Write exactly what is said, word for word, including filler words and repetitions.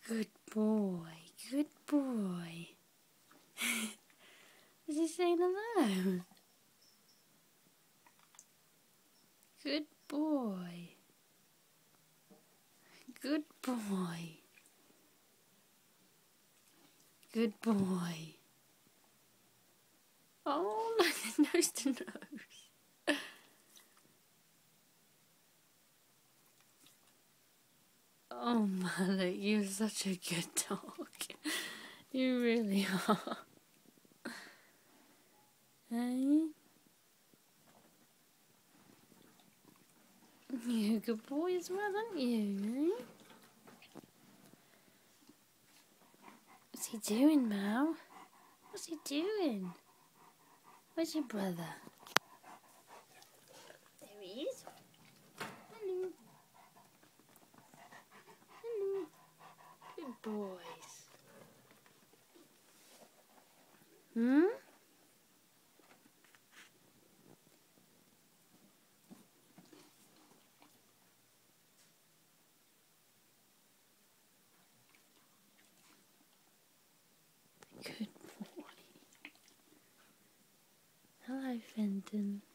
Good boy, good boy. Is he saying hello? Good boy. Good boy. Good boy. Oh, look, nose to nose. Oh, Malik, you're such a good dog. You really are. Hey? You're a good boy as well, aren't you? Eh? What's he doing, Mal? What's he doing? Where's your brother? There he is. Hello. Hello. Good boys. Hmm? Good boy. Hello, Fenton.